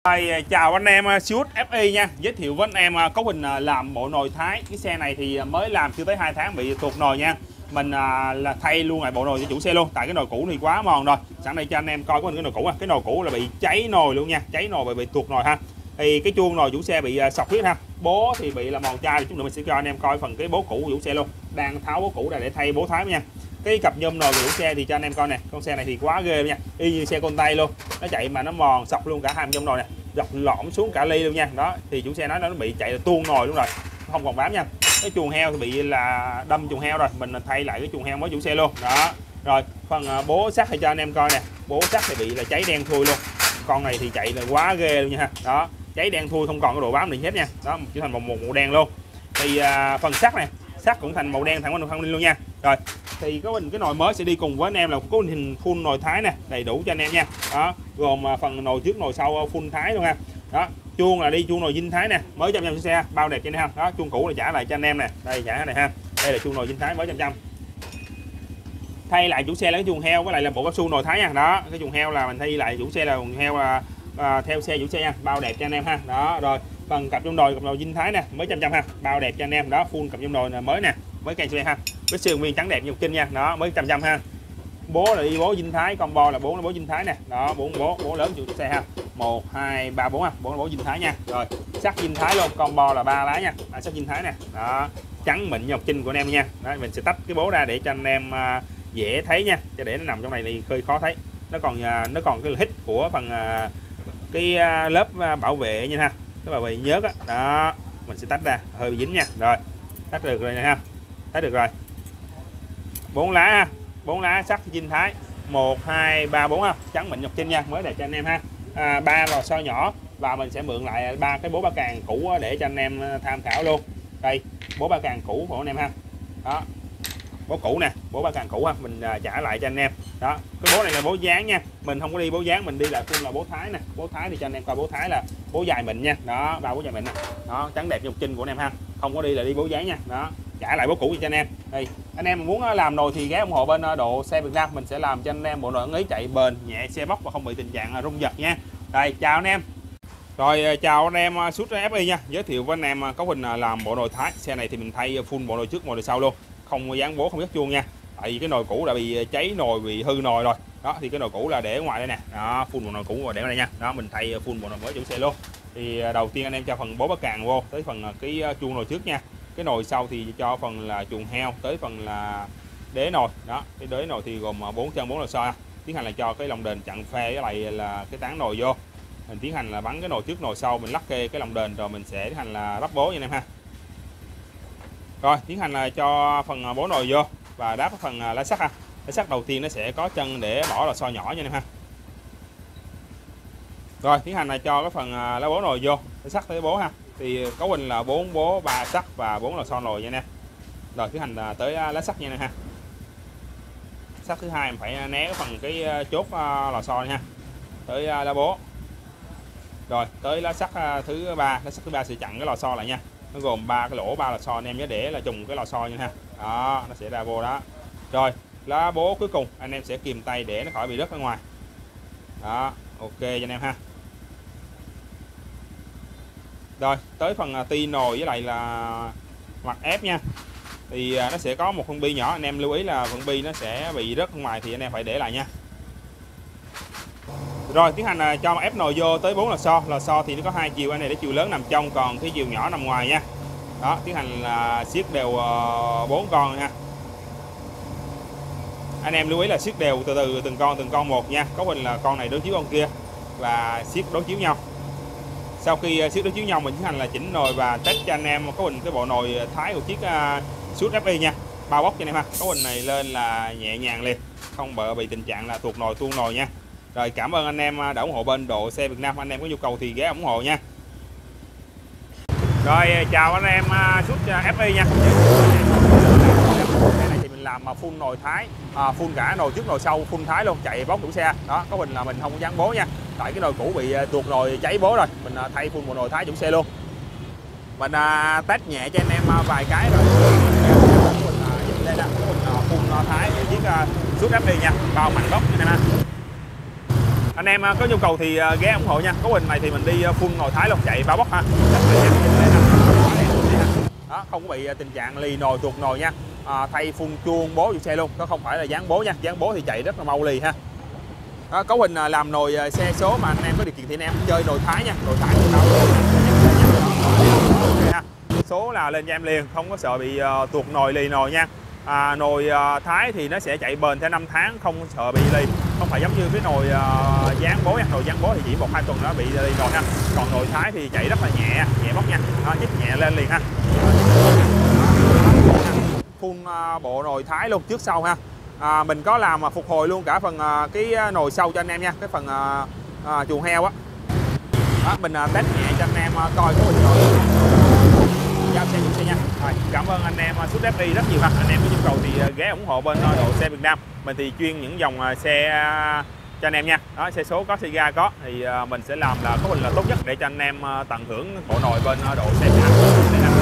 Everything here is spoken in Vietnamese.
Chào anh em Siêu FI nha. Giới thiệu với anh em có Huỳnh làm bộ nồi Thái. Cái xe này thì mới làm chưa tới 2 tháng bị tuột nồi nha. Mình là thay luôn lại bộ nồi cho chủ xe luôn. Tại cái nồi cũ thì quá mòn rồi. Sẵn đây cho anh em coi cái nồi cũ. Cái nồi cũ là bị cháy nồi luôn nha. Cháy nồi bị tuột nồi ha. Thì cái chuông nồi chủ xe bị sọc hết ha. Bố thì bị là mòn chai. Chút nữa mình sẽ cho anh em coi phần cái bố cũ của chủ xe luôn. Đang tháo bố cũ ra để thay bố Thái nha. Cái cặp nhôm nồi của chủ xe thì cho anh em coi nè. Con xe này thì quá ghê nha. Y như xe con tay luôn. Nó chạy mà nó mòn sọc luôn cả hai nhôm nồi nè, dọc lõm xuống cả ly luôn nha. Đó thì chủ xe nói nó bị chạy là tuôn nồi luôn rồi, không còn bám nha. Cái chuồng heo thì bị là đâm chuồng heo rồi, mình thay lại cái chuồng heo mới chủ xe luôn. Đó rồi phần bố sắt thì cho anh em coi nè, bố sắt thì bị là cháy đen thui luôn. Con này thì chạy là quá ghê luôn nha. Đó cháy đen thui, không còn cái độ bám gì hết nha. Đó chỉ thành một màu đen luôn. Thì phần sắt này, sắt cũng thành màu đen thẳng vào thân luôn nha. Rồi thì có mình cái nồi mới sẽ đi cùng với anh em là có hình full nồi Thái nè, đầy đủ cho anh em nha. Đó gồm phần nồi trước nồi sau full Thái luôn ha. Đó chuông là đi chuông nồi Vinh Thái nè, mới chăm xe, bao đẹp cho anh em ha. Đó chuông cũ là trả lại cho anh em nè, đây trả này ha. Đây là chuông nồi Vinh Thái mới chăm. Thay lại chủ xe là cái chuông heo với lại là bộ cao su nồi Thái nha. Đó cái chuông heo là mình thay lại chủ xe là chuông heo theo xe chủ xe nha, bao đẹp cho anh em ha. Đó rồi phần cặp trong nồi Vinh Thái nè, mới chăm ha, bao đẹp cho anh em. Đó full cặp trong nồi mới nè, mới cây xe ha, với sườn viên trắng đẹp như kinh nha. Đó mới chăm ha. Bố là đi bố Vinh Thái, combo là bố Vinh Thái nè. Đó bố lớn chủ xe ha, 1 2 3 4 ha, bố Vinh Thái nha. Rồi sắt Vinh Thái luôn, combo là 3 lá nha. Sắt Vinh Thái nè. Đó trắng mịn như ngọc trinh của anh em nha. Đó mình sẽ tách cái bố ra để cho anh em dễ thấy nha, cho để nó nằm trong này thì hơi khó thấy. Nó còn cái hít của phần cái lớp bảo vệ nha ha, cái bảo vệ nhớt á. Đó mình sẽ tách ra, hơi bị dính nha. Rồi tách được rồi nè ha, tách được rồi. 4 lá ha, 4 lá sắt Vinh Thái, 1 2 3 4 ha, trắng mịn ngọc trinh nha, mới đẹp cho anh em ha. 3 lò xo nhỏ và mình sẽ mượn lại 3 cái bố ba càng cũ để cho anh em tham khảo luôn. Đây bố ba càng cũ của anh em ha. Đó bố cũ nè, bố ba càng cũ ha, mình trả lại cho anh em. Đó cái bố này là bố dán nha, mình không có đi bố dán, mình đi lại full là bố Thái nè. Bố Thái thì cho anh em coi bố Thái là bố dài mịn nha. Đó 3 bố dài mịn nè. Đó trắng đẹp ngọc trinh của anh em ha, không có đi là đi bố dán nha. Đó trả lại bố cũ cho anh em. Đây anh em muốn làm nồi thì ghé ủng hộ bên Độ Xe Việt Nam, mình sẽ làm cho anh em bộ nồi ấn ý chạy bền, nhẹ xe bóc và không bị tình trạng rung giật nha. Đây chào anh em. Rồi chào anh em Suốt FI nha. Giới thiệu với anh em có Huỳnh làm bộ nồi Thái. Xe này thì mình thay full bộ nồi trước bộ nồi sau luôn, không dán bố, không dắt chuông nha. Tại vì cái nồi cũ đã bị cháy nồi, bị hư nồi rồi. Đó thì cái nồi cũ là để ở ngoài đây nè. Đó full bộ nồi cũ và để ở đây nha. Đó mình thay full bộ nồi mới chủ xe luôn. Thì đầu tiên anh em cho phần bố ba càng vô, tới phần cái chuông nồi trước nha. Cái nồi sau thì cho phần là chuồng heo, tới phần là đế nồi. Đó cái đế nồi thì gồm 4 chân 4 lò xo. Tiến hành là cho cái lồng đền chặn phe với lại là cái tán nồi vô. Mình tiến hành là bắn cái nồi trước nồi sau, mình lắc kê cái lồng đền rồi mình sẽ tiến hành là lắp bố nha anh em ha. Rồi tiến hành là cho phần bố nồi vô và đáp phần lá sắt ha. Lá sắt đầu tiên nó sẽ có chân để bỏ lò xo nhỏ nha anh em ha. Rồi tiến hành là cho cái phần lá bố nồi vô, lá sắt tới bố ha. Thì có Huỳnh là 4 bố, 3 sắt và 4 lò xo nồi nha anh em. Rồi tiến hành là tới lá sắt nha anh em ha. Sắt thứ hai mình phải né cái phần cái chốt lò xo nha. Tới lá bố. Rồi tới lá sắt thứ ba, lá sắt thứ ba sẽ chặn cái lò xo lại nha. Nó gồm 3 cái lỗ, 3 lò xo anh em nhớ để là trùng cái lò xo nha ha. Đó nó sẽ ra vô đó. Rồi lá bố cuối cùng anh em sẽ kìm tay để nó khỏi bị rớt ra ngoài. Đó ok cho anh em ha. Rồi tới phần ti nồi với lại là mặt ép nha. Thì nó sẽ có một phân bi nhỏ, anh em lưu ý là phân bi nó sẽ bị rớt ra ngoài thì anh em phải để lại nha. Rồi tiến hành cho ép nồi vô tới 4 lò xo thì nó có 2 chiều, anh này để chiều lớn nằm trong, còn cái chiều nhỏ nằm ngoài nha. Đó tiến hành là siết đều 4 con nha. Anh em lưu ý là siết đều từ từ từng con một nha. Có Huỳnh là con này đối chiếu con kia và siết đối chiếu nhau. Sau khi siết đối chiếu nhau mình tiến hành là chỉnh nồi và test cho anh em có Huỳnh cái bộ nồi Thái của chiếc Suốt FI nha. Bao bóc cho anh em ha. Có Huỳnh này lên là nhẹ nhàng liền, không bị tình trạng là tuột nồi tuôn nồi nha. Rồi cảm ơn anh em đã ủng hộ bên Độ Xe Việt Nam. Anh em có nhu cầu thì ghé ủng hộ nha. Rồi chào anh em Suốt FI nha. Cái này thì mình làm full nồi Thái, full cả nồi trước nồi sau, full Thái luôn, chạy bóc chủ xe. Đó có Huỳnh là mình không có dán bố nha, tại cái nồi cũ bị tuột nồi cháy bố rồi, mình thay full bộ nồi Thái chủ xe luôn. Mình test nhẹ cho anh em vài cái rồi đây là full Thái chiếc Suốt FI nha, bao mảnh gốc anh em ha. Anh em có nhu cầu thì ghé ủng hộ nha. Cấu hình này thì mình đi full nồi Thái luôn, chạy bao bóc ha. Rất là đẹp. Đó, không có bị tình trạng lì nồi tuột nồi nha. Thay phun chuông bố trên xe luôn, nó không phải là dán bố nha. Dán bố thì chạy rất là mau lì ha. Đó, cấu hình làm nồi xe số mà anh em có điều kiện thì anh em chơi nồi Thái nha. Nồi Thái số là lên cho em liền, không có sợ bị tuột nồi lì nồi nha. Nồi Thái thì nó sẽ chạy bền theo 5 tháng, không sợ bị lì, không phải giống như cái nồi dán bố nha. Nồi dán bố thì chỉ 1-2 tuần nó bị lì nồi ha. Còn nồi Thái thì chạy rất là nhẹ bóc nha, nhích nhẹ lên liền ha. Phun bộ nồi Thái luôn trước sau ha. Mình có làm phục hồi luôn cả phần cái nồi sau cho anh em nha, cái phần chuồng heo á. Mình test nhẹ cho anh em coi cái hình nồi giao xe chủ xe nha. Rồi, cảm ơn anh em Sút FPI rất nhiều ha. Anh em có nhu cầu thì ghé ủng hộ bên Độ Xe Việt Nam. Mình thì chuyên những dòng xe cho anh em nha. Đó, xe số có, xe ga có thì mình sẽ làm là có hình là tốt nhất để cho anh em tận hưởng bộ nồi bên Độ Xe Việt Nam.